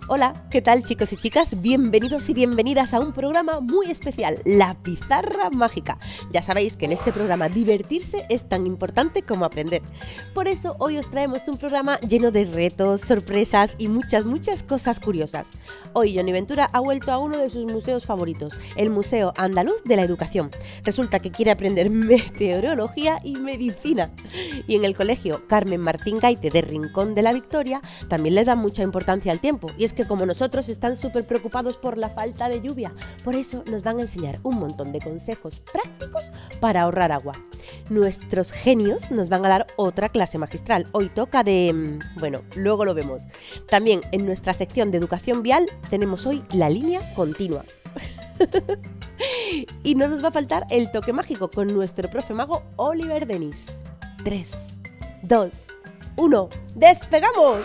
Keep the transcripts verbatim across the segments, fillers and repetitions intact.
Hola, ¿qué tal chicos y chicas? Bienvenidos y bienvenidas a un programa muy especial, La Pizarra Mágica. Ya sabéis que en este programa divertirse es tan importante como aprender. Por eso hoy os traemos un programa lleno de retos, sorpresas y muchas, muchas cosas curiosas. Hoy Johnny Ventura ha vuelto a uno de sus museos favoritos, el Museo Andaluz de la Educación. Resulta que quiere aprender meteorología y medicina. Y en el colegio Carmen Martín Gaite de Rincón de la Victoria también le dan mucha importancia al tiempo. Y es que como nosotros están súper preocupados por la falta de lluvia. Por eso nos van a enseñar un montón de consejos prácticos para ahorrar agua. Nuestros genios nos van a dar otra clase magistral. Hoy toca de... bueno, luego lo vemos. También en nuestra sección de educación vial tenemos hoy la línea continua. Y no nos va a faltar el toque mágico con nuestro profe mago Oliver Denis. tres, dos, uno, ¡despegamos!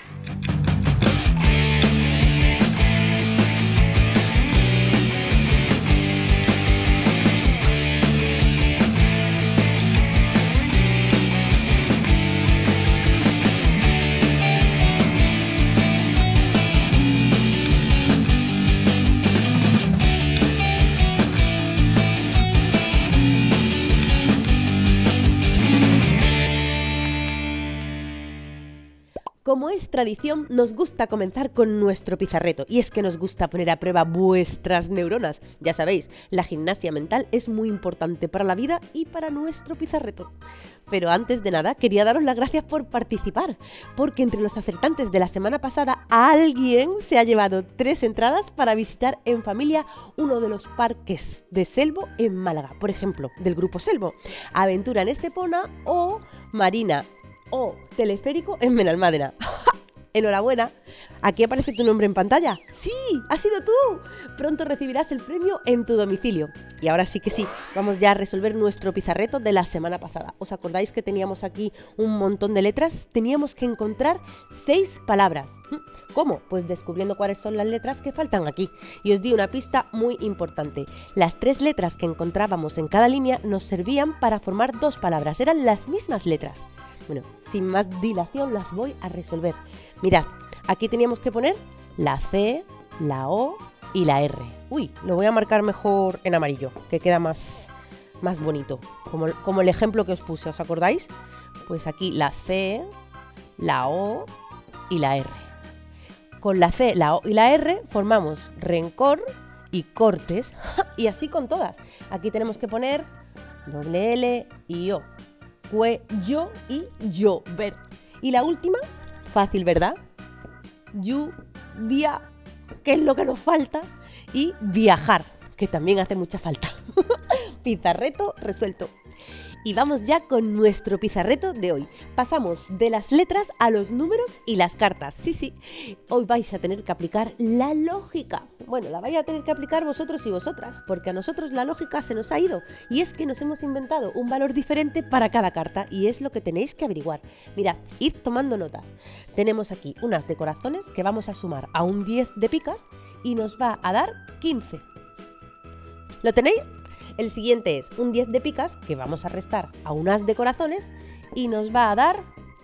Como es tradición, nos gusta comenzar con nuestro pizarreto, y es que nos gusta poner a prueba vuestras neuronas. Ya sabéis, la gimnasia mental es muy importante para la vida y para nuestro pizarreto. Pero antes de nada, quería daros las gracias por participar, porque entre los acertantes de la semana pasada, alguien se ha llevado tres entradas para visitar en familia uno de los parques de Selvo en Málaga, por ejemplo, del grupo Selvo, Aventura en Estepona o Marina o Teleférico en Benalmádena. ¡Enhorabuena! Aquí aparece tu nombre en pantalla. ¡Sí! ¡Has sido tú! Pronto recibirás el premio en tu domicilio. Y ahora sí que sí, vamos ya a resolver nuestro pizarreto de la semana pasada. ¿Os acordáis que teníamos aquí un montón de letras? Teníamos que encontrar seis palabras. ¿Cómo? Pues descubriendo cuáles son las letras que faltan aquí. Y os di una pista muy importante. Las tres letras que encontrábamos en cada línea nos servían para formar dos palabras. Eran las mismas letras. Bueno, sin más dilación las voy a resolver. Mirad, aquí teníamos que poner la C, la O y la R. Uy, lo voy a marcar mejor en amarillo, que queda más, más bonito. Como, como el ejemplo que os puse, ¿os acordáis? Pues aquí la C, la O y la R. Con la C, la O y la R formamos rencor y cortes. Y así con todas. Aquí tenemos que poner doble L y O. Cuello y llover. Y la última, fácil, ¿verdad? Lluvia, que es lo que nos falta, y viajar, que también hace mucha falta. Pizarreto resuelto. Y vamos ya con nuestro pizarreto de hoy. Pasamos de las letras a los números y las cartas. Sí, sí, hoy vais a tener que aplicar la lógica. Bueno, la vais a tener que aplicar vosotros y vosotras, porque a nosotros la lógica se nos ha ido. Y es que nos hemos inventado un valor diferente para cada carta, y es lo que tenéis que averiguar. Mirad, id tomando notas. Tenemos aquí unas de corazones que vamos a sumar a un diez de picas y nos va a dar quince. ¿Lo tenéis? El siguiente es un diez de picas que vamos a restar a un as de corazones y nos va a dar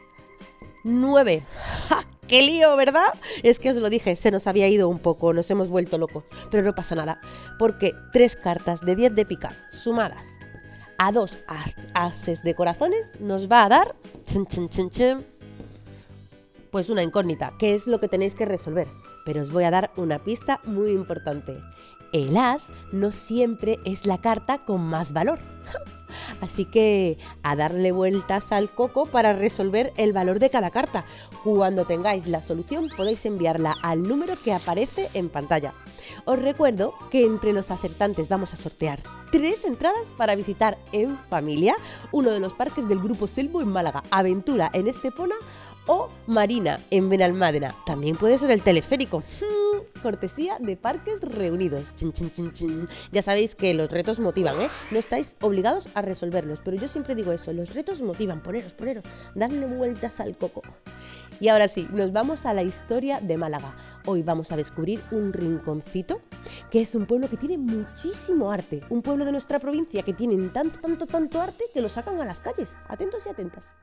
nueve. ¡Ja! ¡Qué lío!, ¿verdad? Es que os lo dije, se nos había ido un poco, nos hemos vuelto locos. Pero no pasa nada, porque tres cartas de diez de picas sumadas a dos ases de corazones nos va a dar... Chun, chun, chun, chun, pues una incógnita, que es lo que tenéis que resolver. Pero os voy a dar una pista muy importante. El as no siempre es la carta con más valor. Así que a darle vueltas al coco para resolver el valor de cada carta. Cuando tengáis la solución podéis enviarla al número que aparece en pantalla. Os recuerdo que entre los acertantes vamos a sortear tres entradas para visitar en familia uno de los parques del Grupo Selvo en Málaga, Aventura en Estepona o Marina en Benalmádena. También puede ser el Teleférico. Hmm, cortesía de Parques Reunidos. Chin, chin, chin, chin. Ya sabéis que los retos motivan, ¿eh? No estáis obligados a resolverlos, pero yo siempre digo eso, los retos motivan. Poneros, poneros, darle vueltas al coco. Y ahora sí, nos vamos a la historia de Málaga. Hoy vamos a descubrir un rinconcito, que es un pueblo que tiene muchísimo arte. Un pueblo de nuestra provincia que tienen tanto, tanto, tanto arte que lo sacan a las calles. Atentos y atentas.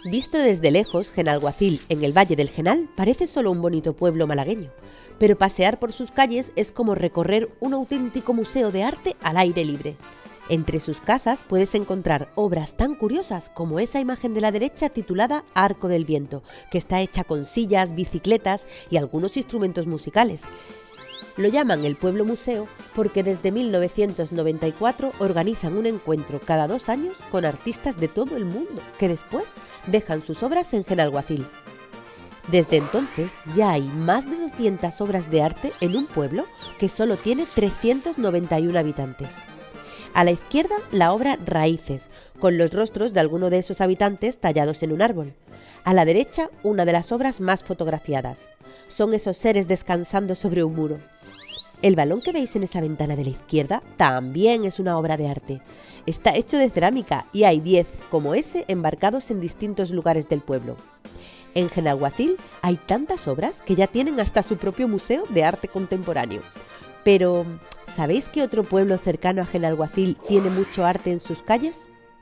Visto desde lejos, Genalguacil, en el Valle del Genal, parece solo un bonito pueblo malagueño, pero pasear por sus calles es como recorrer un auténtico museo de arte al aire libre. Entre sus casas puedes encontrar obras tan curiosas como esa imagen de la derecha titulada Arco del Viento, que está hecha con sillas, bicicletas y algunos instrumentos musicales. Lo llaman el Pueblo Museo porque desde mil novecientos noventa y cuatro organizan un encuentro cada dos años con artistas de todo el mundo, que después dejan sus obras en Genalguacil. Desde entonces ya hay más de doscientas obras de arte en un pueblo que solo tiene trescientos noventa y uno habitantes. A la izquierda, la obra Raíces, con los rostros de alguno de esos habitantes tallados en un árbol. A la derecha, una de las obras más fotografiadas. Son esos seres descansando sobre un muro. El balón que veis en esa ventana de la izquierda también es una obra de arte. Está hecho de cerámica y hay diez como ese embarcados en distintos lugares del pueblo. En Genalguacil hay tantas obras que ya tienen hasta su propio museo de arte contemporáneo. Pero, ¿sabéis qué otro pueblo cercano a Genalguacil tiene mucho arte en sus calles?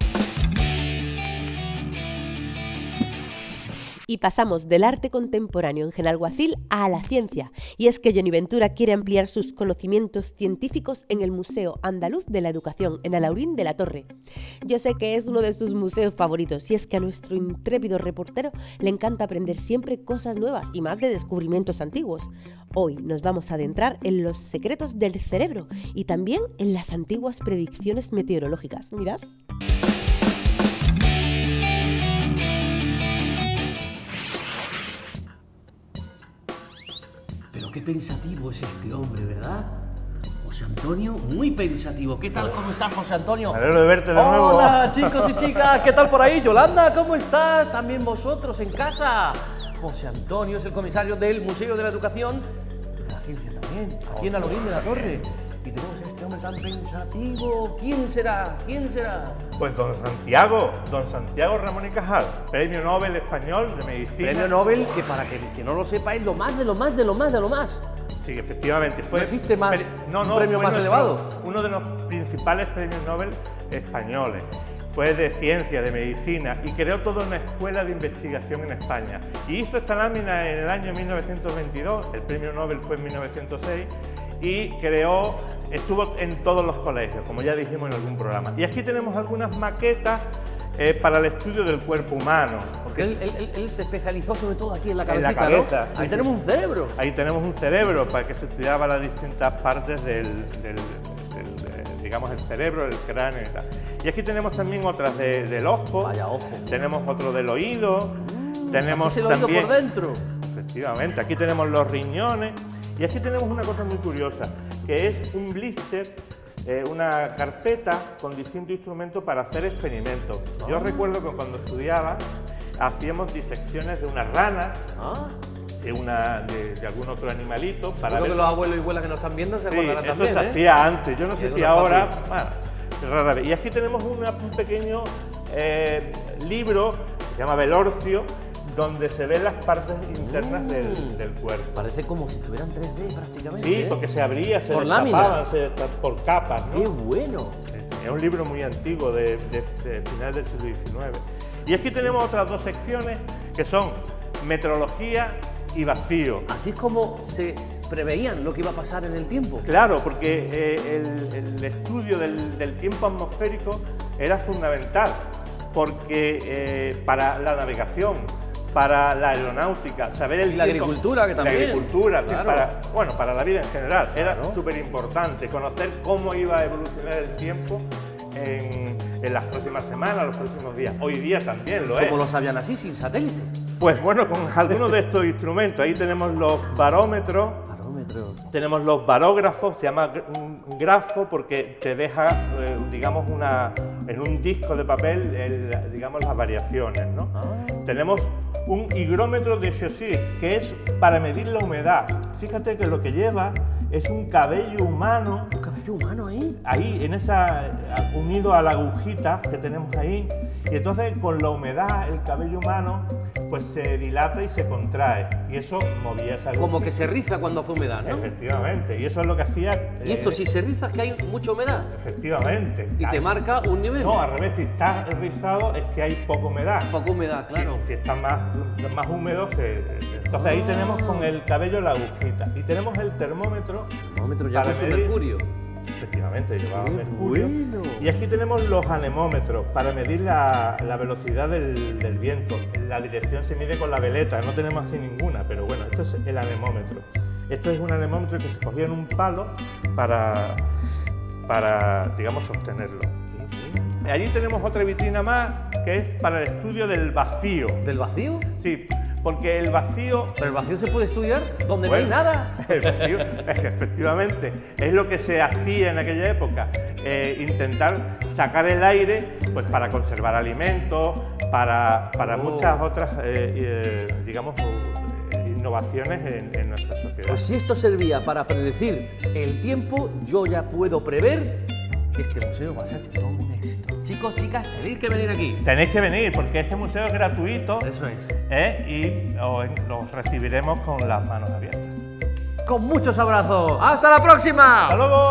Y pasamos del arte contemporáneo en Genalguacil a la ciencia, y es que Johnny Ventura quiere ampliar sus conocimientos científicos en el Museo Andaluz de la Educación, en Alhaurín de la Torre. Yo sé que es uno de sus museos favoritos, y es que a nuestro intrépido reportero le encanta aprender siempre cosas nuevas y más de descubrimientos antiguos. Hoy nos vamos a adentrar en los secretos del cerebro y también en las antiguas predicciones meteorológicas. Mirad. Qué pensativo es este hombre, ¿verdad? José Antonio, muy pensativo. ¿Qué tal? ¿Cómo estás, José Antonio? Me alegro de verte de nuevo. Hola, chicos y chicas. ¿Qué tal por ahí? Yolanda, ¿cómo estás? También vosotros en casa. José Antonio es el comisario del Museo de la Educación y de la Ciencia también, aquí en Alhaurín de la Torre. Y tenemos a este hombre tan pensativo. ¿Quién será? ¿Quién será? Pues don Santiago, don Santiago Ramón y Cajal, Premio Nobel Español de Medicina. Premio Nobel, que para que, que no lo sepa es lo más de lo más de lo más de lo más. Sí, efectivamente. Fue ¿No existe más no, no, un premio fue más nuestro, elevado? Uno de los principales premios Nobel españoles. Fue de ciencia, de medicina, y creó toda una escuela de investigación en España. Y hizo esta lámina en el año mil novecientos veintidós, el premio Nobel fue en mil novecientos seis, y creó, estuvo en todos los colegios, como ya dijimos en algún programa. Y aquí tenemos algunas maquetas eh, para el estudio del cuerpo humano. Porque él, él, él se especializó sobre todo aquí en la cabecita, en la cabeza, ¿no? Ahí sí, tenemos un cerebro. Ahí tenemos un cerebro para que se estudiaba las distintas partes del, del, del, del digamos, el cerebro, el cráneo y tal. Y aquí tenemos también otras de, del ojo. Vaya ojo. Tenemos otro del oído. Mm, tenemos así es el también, oído por dentro. Efectivamente, aquí tenemos los riñones. Y aquí tenemos una cosa muy curiosa, que es un blister, eh, una carpeta con distintos instrumentos para hacer experimentos. Ah. Yo recuerdo que cuando estudiaba hacíamos disecciones de una rana, ah. de, una, de, de algún otro animalito. Para Creo ver... que los abuelos y abuelas que nos están viendo se sí, acordarán eso también, se ¿eh? hacía antes, yo no sé eso si ahora... Bueno, rara vez. Y aquí tenemos una, un pequeño eh, libro que se llama Velorcio, donde se ven las partes internas mm. del, del cuerpo. Parece como si estuvieran tres D prácticamente. Sí, ¿eh? porque se abría, se por destapaban, se destap por capas, ¿no? ¡Qué bueno! Es, es un libro muy antiguo, de, de, de final del siglo diecinueve. Y aquí tenemos otras dos secciones que son meteorología y vacío. Así es como se preveían lo que iba a pasar en el tiempo. Claro, porque eh, el, el estudio del, del tiempo atmosférico era fundamental, porque eh, para la navegación, para la aeronáutica, saber el y la tiempo, agricultura, que también. La agricultura, claro. para, bueno, para la vida en general, era claro. súper importante conocer cómo iba a evolucionar el tiempo en, en las próximas semanas, los próximos días. Hoy día también lo es. ¿Cómo lo sabían así, sin satélite? Pues bueno, con algunos de estos instrumentos. Ahí tenemos los barómetros. Tenemos los barógrafos, se llama un grafo porque te deja, eh, digamos, una, en un disco de papel, el, digamos, las variaciones, ¿no? Ah. Tenemos un higrómetro de Saussure, que es para medir la humedad. Fíjate que lo que lleva es un cabello humano cabello humano ahí. Ahí, en esa, unido a la agujita que tenemos ahí, y entonces con la humedad el cabello humano pues se dilata y se contrae, y eso movía esa agujita. Como que se riza cuando hace humedad, ¿no? Efectivamente, y eso es lo que hacía... Y esto, eh, si se riza, es que hay mucha humedad. Efectivamente. Y te marca un nivel. No, al revés, si está rizado es que hay poca humedad. Poca humedad, claro. Si, si está más, más húmedo, se... entonces ahí tenemos con el cabello la agujita, y tenemos el termómetro... Termómetro ya con su medir- mercurio. Efectivamente, llevaba ¡Qué mercurio. bueno! Y aquí tenemos los anemómetros para medir la, la velocidad del, del viento. La dirección se mide con la veleta, no tenemos aquí ninguna, pero bueno, esto es el anemómetro. Esto es un anemómetro que se cogía en un palo para, para digamos, sostenerlo. Allí tenemos otra vitrina más, que es para el estudio del vacío. ¿Del vacío? Sí, porque el vacío... Pero el vacío se puede estudiar donde Bueno, no hay nada. El vacío, efectivamente, es lo que se hacía en aquella época, eh, intentar sacar el aire pues, para conservar alimentos, para, para Oh. muchas otras, eh, eh, digamos, eh, innovaciones en, en nuestra sociedad. Pues si esto servía para predecir el tiempo, yo ya puedo prever que este museo va a ser todo un éxito. Chicos, chicas, tenéis que venir aquí. Tenéis que venir porque este museo es gratuito, Eso es. ¿eh? Y os, los recibiremos con las manos abiertas. Con muchos abrazos. ¡Hasta la próxima! ¡Hasta luego!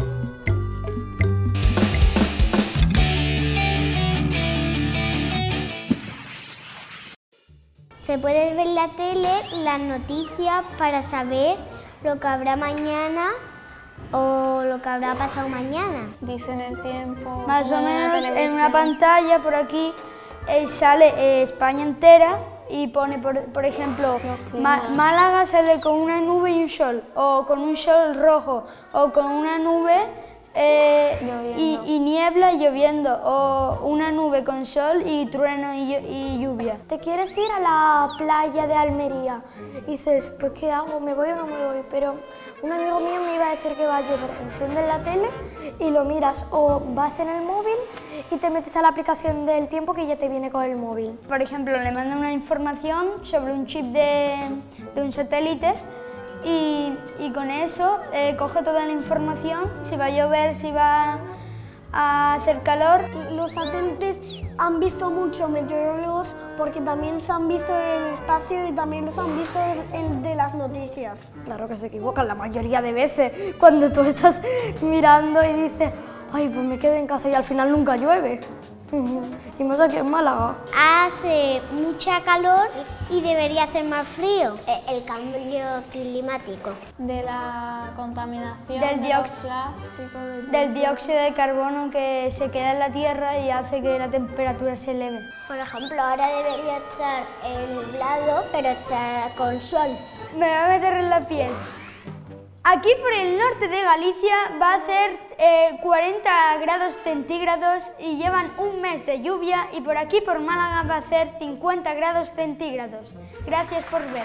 Se puede ver en la tele las noticias para saber lo que habrá mañana o lo que habrá pasado mañana. Dicen el tiempo. Más o como la menos en televisión. una pantalla por aquí eh, sale eh, España entera y pone, por, por ejemplo, Los Ma- climas. Málaga sale con una nube y un sol, o con un sol rojo, o con una nube eh, y, Lloviendo. y niebla y lloviendo, o una nube con sol y trueno y, llu- y lluvia. Te quieres ir a la playa de Almería y dices, pues ¿qué hago? ¿Me voy o no me voy? Pero un amigo mío me iba a decir que va a llover. Enciendes la tele y lo miras, o vas en el móvil y te metes a la aplicación del tiempo que ya te viene con el móvil. Por ejemplo, le mandan una información sobre un chip de, de un satélite y, y con eso eh, coge toda la información, si va a llover, si va a hacer calor. Los satélites han visto muchos meteorólogos porque también se han visto en el espacio y también los han visto en el de las noticias. Claro que se equivocan la mayoría de veces cuando tú estás mirando y dices, ay, pues me quedo en casa y al final nunca llueve. Y más aquí en Málaga. Hace mucha calor y debería hacer más frío. Eh, El cambio climático. De la contaminación. Del de diox- los plásticos, de todo Del eso. dióxido de carbono que se queda en la tierra y hace que la temperatura se eleve. Por ejemplo, ahora debería estar eh, nublado, pero está con sol. Me voy a meter en la piel. Aquí por el norte de Galicia va a hacer eh, cuarenta grados centígrados y llevan un mes de lluvia, y por aquí por Málaga va a hacer cincuenta grados centígrados. Gracias por ver.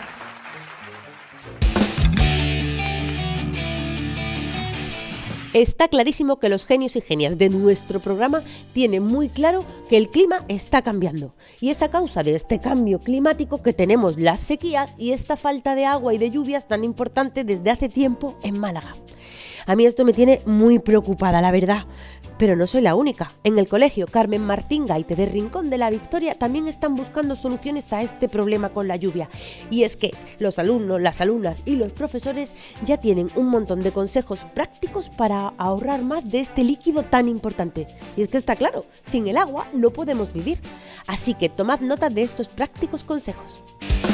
Está clarísimo que los genios y genias de nuestro programa tienen muy claro que el clima está cambiando, y es a causa de este cambio climático que tenemos las sequías y esta falta de agua y de lluvias tan importante desde hace tiempo en Málaga. A mí esto me tiene muy preocupada, la verdad. Pero no soy la única. En el colegio Carmen Martín Gaite de Rincón de la Victoria también están buscando soluciones a este problema con la lluvia. Y es que los alumnos, las alumnas y los profesores ya tienen un montón de consejos prácticos para ahorrar más de este líquido tan importante. Y es que está claro, sin el agua no podemos vivir. Así que tomad nota de estos prácticos consejos.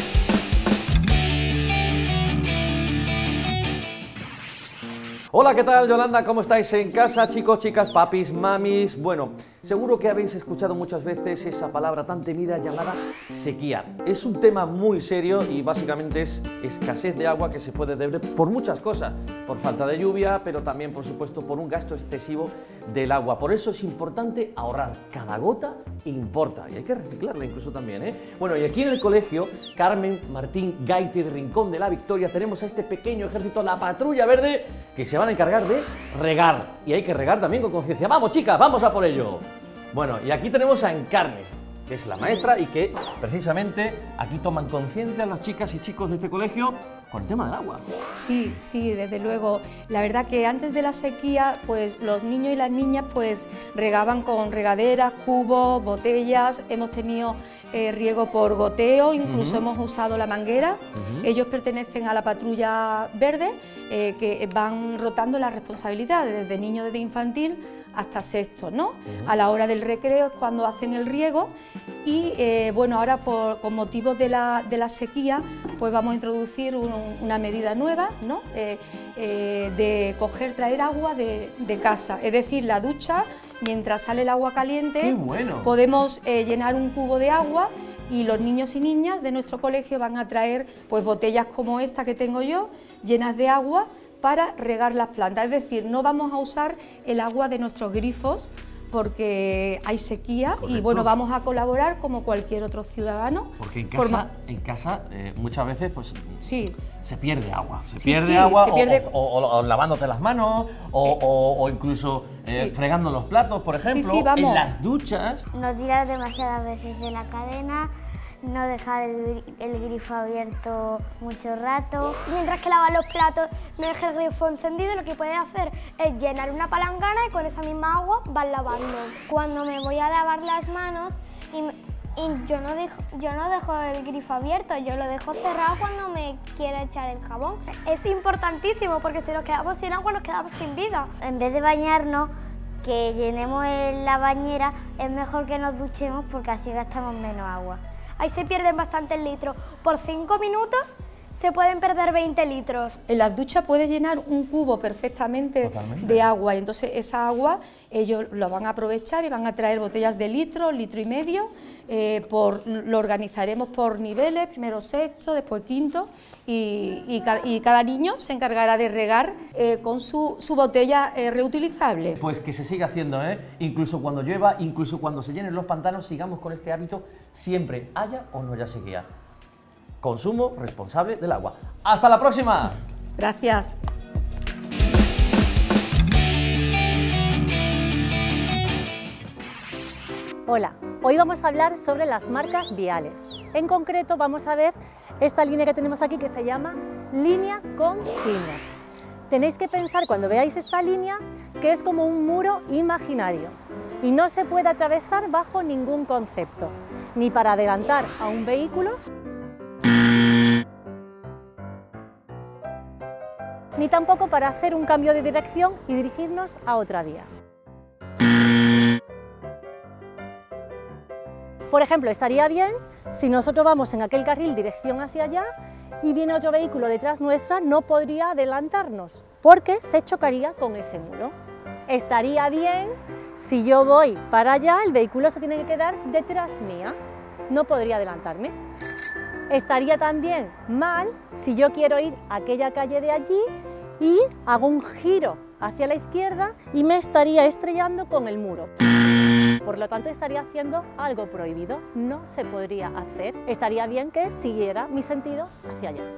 Hola, ¿qué tal, Yolanda? ¿Cómo estáis en casa, chicos, chicas, papis, mamis? Bueno, seguro que habéis escuchado muchas veces esa palabra tan temida llamada sequía. Es un tema muy serio y básicamente es escasez de agua que se puede deber por muchas cosas. Por falta de lluvia, pero también, por supuesto, por un gasto excesivo del agua. Por eso es importante ahorrar. Cada gota importa y hay que reciclarla incluso también, ¿eh? Bueno, y aquí en el colegio Carmen Martín Gaite de Rincón de la Victoria tenemos a este pequeño ejército, la Patrulla Verde, que se van a encargar de regar. Y hay que regar también con conciencia. ¡Vamos, chicas! ¡Vamos a por ello! Bueno, y aquí tenemos a Encarne. que es la maestra y que precisamente aquí toman conciencia las chicas y chicos de este colegio con el tema del agua. Sí, sí, desde luego. La verdad que antes de la sequía, pues los niños y las niñas pues regaban con regaderas, cubos, botellas, hemos tenido eh, riego por goteo, incluso uh-huh. hemos usado la manguera. Uh-huh. Ellos pertenecen a la patrulla verde, eh, que van rotando las responsabilidades desde niño, desde infantil hasta sexto, ¿no? Uh-huh. A la hora del recreo es cuando hacen el riego y, eh, bueno, ahora por, con motivos de la, de la sequía, pues vamos a introducir un, una medida nueva, ¿no? Eh, eh, de coger, traer agua de, de casa, es decir, la ducha, mientras sale el agua caliente, ¡qué bueno! Podemos eh, llenar un cubo de agua y los niños y niñas de nuestro colegio van a traer pues botellas como esta que tengo yo, llenas de agua, para regar las plantas, es decir, no vamos a usar el agua de nuestros grifos porque hay sequía. Correcto. Y bueno, vamos a colaborar como cualquier otro ciudadano. Porque en casa, Forma... en casa eh, muchas veces pues sí. se pierde agua, se sí, pierde sí, agua se o, pierde... O, o, o, o lavándote las manos o, eh, o, o incluso eh, sí. fregando los platos, por ejemplo, sí, sí, vamos. en las duchas. No tirar demasiadas veces de la cadena, no dejar el, el grifo abierto mucho rato. Mientras que lavas los platos, no dejes el grifo encendido, lo que puedes hacer es llenar una palangana y con esa misma agua vas lavando. Cuando me voy a lavar las manos y, me, y yo, no dejo, yo no dejo el grifo abierto, yo lo dejo cerrado cuando me quiero echar el jabón. Es importantísimo porque si nos quedamos sin agua nos quedamos sin vida. En vez de bañarnos, que llenemos la bañera, es mejor que nos duchemos porque así gastamos menos agua. Ahí se pierden bastantes litros. Por cinco minutos se pueden perder veinte litros. En las duchas puedes llenar un cubo perfectamente Totalmente. de agua y entonces esa agua ellos lo van a aprovechar y van a traer botellas de litro, litro y medio, eh, por, lo organizaremos por niveles, primero sexto, después quinto y, y, ca, y cada niño se encargará de regar eh, con su, su botella eh, reutilizable. Pues que se siga haciendo, ¿eh? Incluso cuando llueva, incluso cuando se llenen los pantanos, sigamos con este hábito siempre, haya o no haya sequía. Consumo responsable del agua. ¡Hasta la próxima! Gracias. Hola, hoy vamos a hablar sobre las marcas viales. En concreto vamos a ver esta línea que tenemos aquí que se llama línea con línea. Tenéis que pensar cuando veáis esta línea que es como un muro imaginario y no se puede atravesar bajo ningún concepto, ni para adelantar a un vehículo, ni tampoco para hacer un cambio de dirección y dirigirnos a otra vía. Por ejemplo, estaría bien si nosotros vamos en aquel carril dirección hacia allá y viene otro vehículo detrás nuestra, no podría adelantarnos porque se chocaría con ese muro. Estaría bien si yo voy para allá, el vehículo se tiene que quedar detrás mía, no podría adelantarme. Estaría también mal si yo quiero ir a aquella calle de allí y hago un giro hacia la izquierda y me estaría estrellando con el muro. Por lo tanto, estaría haciendo algo prohibido, no se podría hacer. Estaría bien que siguiera mi sentido hacia allá.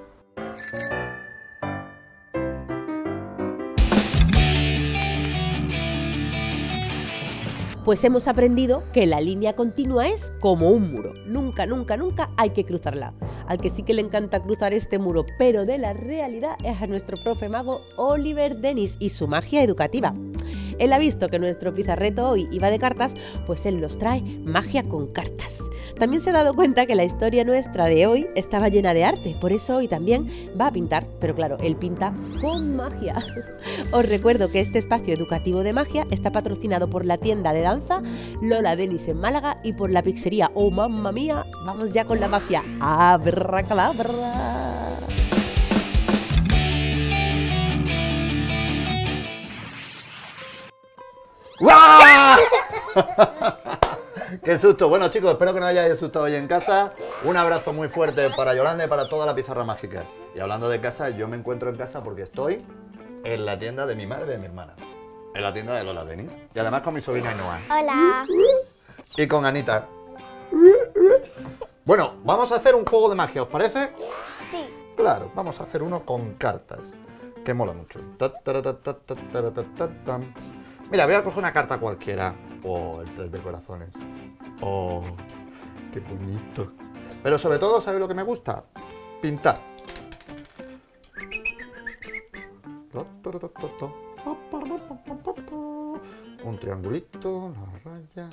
Pues hemos aprendido que la línea continua es como un muro. Nunca, nunca, nunca hay que cruzarla. Al que sí que le encanta cruzar este muro, pero de la realidad, es a nuestro profe mago Oliver Denis y su magia educativa. Él ha visto que nuestro pizarreto hoy iba de cartas, pues él nos trae magia con cartas. También se ha dado cuenta que la historia nuestra de hoy estaba llena de arte, por eso hoy también va a pintar, pero claro, él pinta con magia. Os recuerdo que este espacio educativo de magia está patrocinado por la tienda de danza Lola Denis en Málaga y por la pizzería Oh Mamma Mía. Vamos ya con la magia. ¡Abracadabra! ¡Guau! ¡Qué susto! Bueno, chicos, espero que no hayáis asustado hoy en casa. Un abrazo muy fuerte para Yolanda y para toda la pizarra mágica. Y hablando de casa, yo me encuentro en casa porque estoy en la tienda de mi madre y de mi hermana. En la tienda de Lola Denis. Y además con mi sobrina Ainhoa. Hola. Y con Anita. Bueno, vamos a hacer un juego de magia, ¿os parece? Sí. Claro, vamos a hacer uno con cartas. Que mola mucho. Mira, voy a coger una carta cualquiera. O el tres de corazones. O Qué bonito. Pero sobre todo, ¿sabes lo que me gusta? Pintar. Un triangulito, la raya.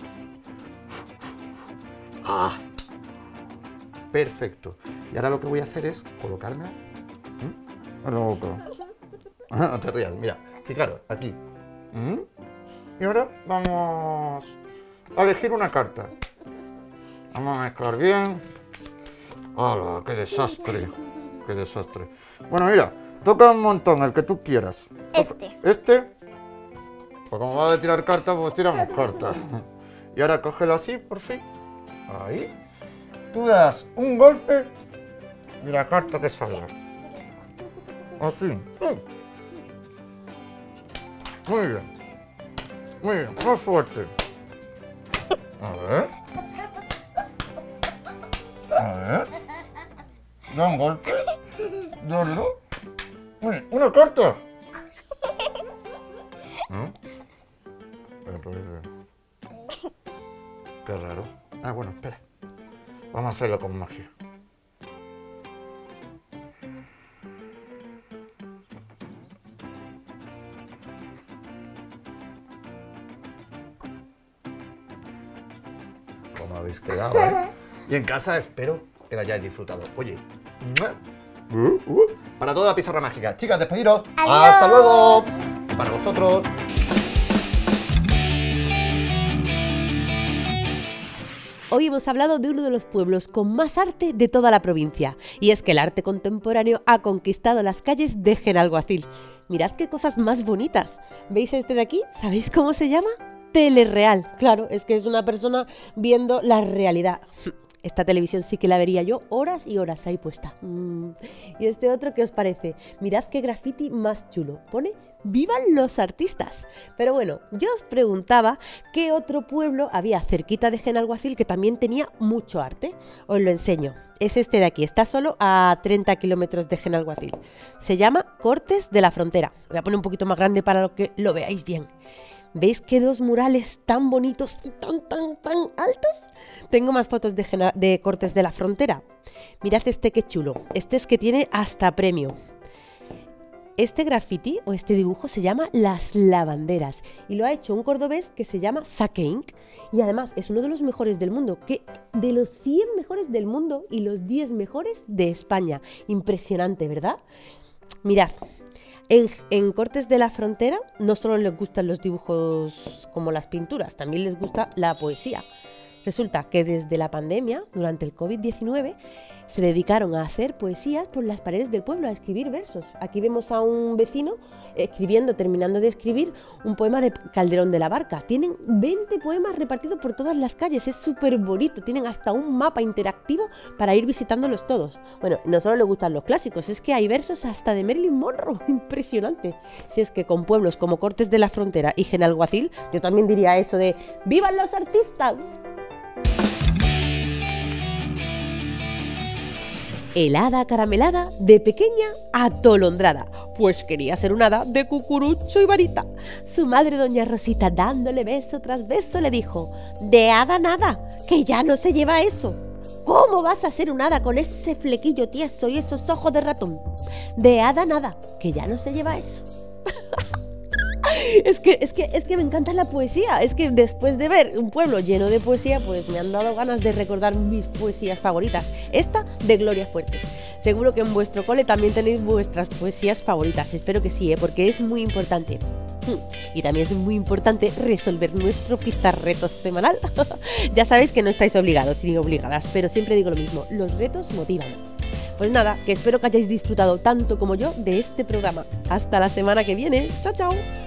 ¡Ah! Perfecto. Y ahora lo que voy a hacer es colocarme... ¿Mm? No, no te rías, mira. Fijaros, aquí. ¿Mm? Y ahora vamos a elegir una carta. Vamos a mezclar bien. ¡Hala! ¡Qué desastre! ¡Qué desastre! Bueno, mira, toca un montón, el que tú quieras. Este. ¿Este? Pues como va a tirar cartas, pues tiramos cartas. Y ahora cógelo así, por fin. Ahí. Tú das un golpe y la carta que salga. Así. Muy bien. Muy bien, más fuerte. A ver. A ver. Da un golpe. Dale. Muy bien, una carta. ¿No? Qué raro. Ah, bueno, espera. Vamos a hacerlo con magia. ¿Cómo habéis quedado, eh? Y en casa espero que la hayáis disfrutado. Oye, para toda la pizarra mágica. Chicas, despediros. Adiós. Hasta luego. Para vosotros. Hoy hemos hablado de uno de los pueblos con más arte de toda la provincia, y es que el arte contemporáneo ha conquistado las calles de Genalguacil. Mirad qué cosas más bonitas. ¿Veis este de aquí? ¿Sabéis cómo se llama? Telereal. Claro, es que es una persona viendo la realidad. Esta televisión sí que la vería yo horas y horas ahí puesta. Mm. ¿Y este otro qué os parece? Mirad qué graffiti más chulo. Pone ¡Vivan los artistas! Pero bueno, yo os preguntaba qué otro pueblo había cerquita de Genalguacil que también tenía mucho arte. Os lo enseño. Es este de aquí. Está solo a treinta kilómetros de Genalguacil. Se llama Cortes de la Frontera. Voy a poner un poquito más grande para que lo veáis bien. ¿Veis qué dos murales tan bonitos y tan, tan, tan altos? Tengo más fotos de, de Cortes de la Frontera. Mirad este qué chulo. Este es que tiene hasta premio. Este graffiti o este dibujo se llama Las Lavanderas y lo ha hecho un cordobés que se llama Sake Inc. Y además es uno de los mejores del mundo, que de los cien mejores del mundo y los diez mejores de España. Impresionante, ¿verdad? Mirad. En, en Cortes de la Frontera no solo les gustan los dibujos como las pinturas, también les gusta la poesía. Resulta que desde la pandemia, durante el COVID diecinueve, se dedicaron a hacer poesías por las paredes del pueblo, a escribir versos. Aquí vemos a un vecino escribiendo, terminando de escribir un poema de Calderón de la Barca. Tienen veinte poemas repartidos por todas las calles, es súper bonito. Tienen hasta un mapa interactivo para ir visitándolos todos. Bueno, no solo les gustan los clásicos, es que hay versos hasta de Marilyn Monroe. Impresionante. Si es que con pueblos como Cortes de la Frontera y Genalguacil, yo también diría eso de ¡vivan los artistas! Helada caramelada de pequeña atolondrada, pues quería ser un hada de cucurucho y varita. Su madre doña Rosita, dándole beso tras beso, le dijo: de hada nada, que ya no se lleva eso. ¿Cómo vas a ser un hada con ese flequillo tieso y esos ojos de ratón? De hada nada, que ya no se lleva eso. Es que, es, que, es que me encanta la poesía. Es que después de ver un pueblo lleno de poesía, pues me han dado ganas de recordar mis poesías favoritas. Esta de Gloria Fuertes. Seguro que en vuestro cole también tenéis vuestras poesías favoritas. Espero que sí, ¿eh? Porque es muy importante. Y también es muy importante resolver nuestro pizarreto semanal. Ya sabéis que no estáis obligados ni obligadas, pero siempre digo lo mismo, los retos motivan. Pues nada, que espero que hayáis disfrutado tanto como yo de este programa. Hasta la semana que viene. Chao, chao.